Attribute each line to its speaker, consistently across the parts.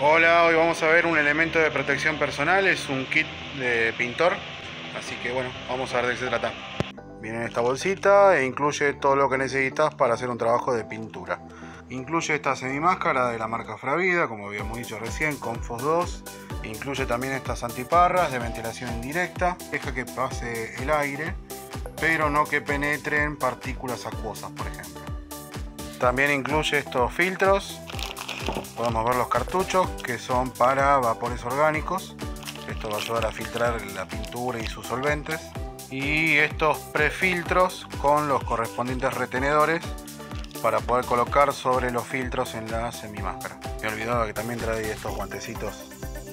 Speaker 1: Hola, hoy vamos a ver un elemento de protección personal, es un kit de pintor, así que bueno, vamos a ver de qué se trata. Viene en esta bolsita e incluye todo lo que necesitas para hacer un trabajo de pintura. Incluye esta semimáscara de la marca Fravida, como habíamos dicho recién, con FOS 2. Incluye también estas antiparras de ventilación indirecta, deja que pase el aire, pero no que penetren partículas acuosas, por ejemplo. También incluye estos filtros. Podemos ver los cartuchos que son para vapores orgánicos. Esto va a ayudar a filtrar la pintura y sus solventes. Y estos prefiltros con los correspondientes retenedores para poder colocar sobre los filtros en la semimáscara. Me he olvidado que también trae estos guantecitos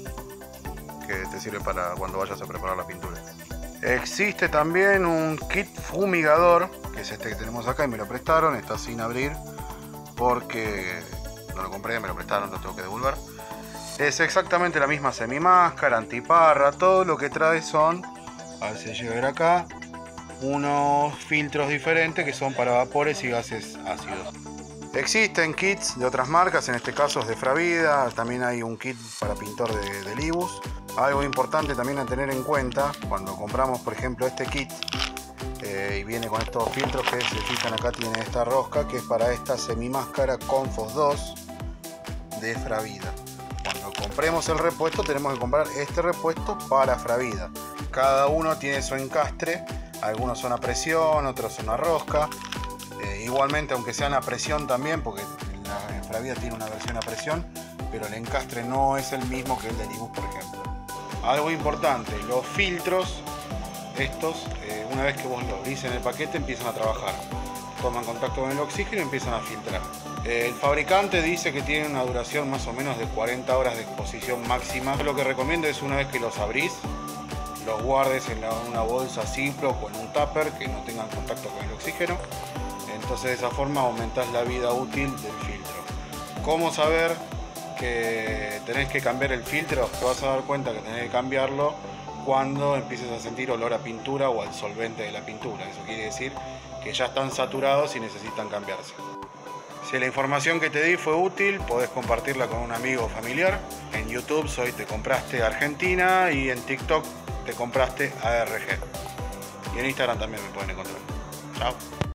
Speaker 1: que te sirven para cuando vayas a preparar la pintura. Existe también un kit fumigador, que es este que tenemos acá y me lo prestaron. Está sin abrir porque no lo compré, me lo prestaron, lo tengo que devolver. Es exactamente la misma semimáscara, antiparra, todo lo que trae son, a ver si llega a ver acá, unos filtros diferentes que son para vapores y gases ácidos. Existen kits de otras marcas, en este caso es de Fravida, también hay un kit para pintor de Libus. Algo importante también a tener en cuenta cuando compramos, por ejemplo, este kit, y viene con estos filtros que se fijan acá, tiene esta rosca que es para esta semimáscara con FOS 2 de Fravida. Cuando compremos el repuesto tenemos que comprar este repuesto para Fravida. Cada uno tiene su encastre, algunos son a presión, otros son a rosca. Igualmente, aunque sean a presión también, porque la Fravida tiene una versión a presión, pero el encastre no es el mismo que el de Libus, por ejemplo. Algo importante, los filtros, estos, una vez que vos los abrís en el paquete, empiezan a trabajar. Toman contacto con el oxígeno y empiezan a filtrar. El fabricante dice que tiene una duración más o menos de 40 horas de exposición máxima. Lo que recomiendo es, una vez que los abrís, los guardes en una bolsa Ziploc o en un tupper que no tengan contacto con el oxígeno. Entonces de esa forma aumentás la vida útil del filtro. ¿Cómo saber que tenés que cambiar el filtro? Te vas a dar cuenta que tenés que cambiarlo cuando empieces a sentir olor a pintura o al solvente de la pintura. Eso quiere decir que ya están saturados y necesitan cambiarse. Si la información que te di fue útil, podés compartirla con un amigo o familiar. En YouTube soy Te Compraste Argentina y en TikTok Te Compraste ARG. Y en Instagram también me pueden encontrar. Chao.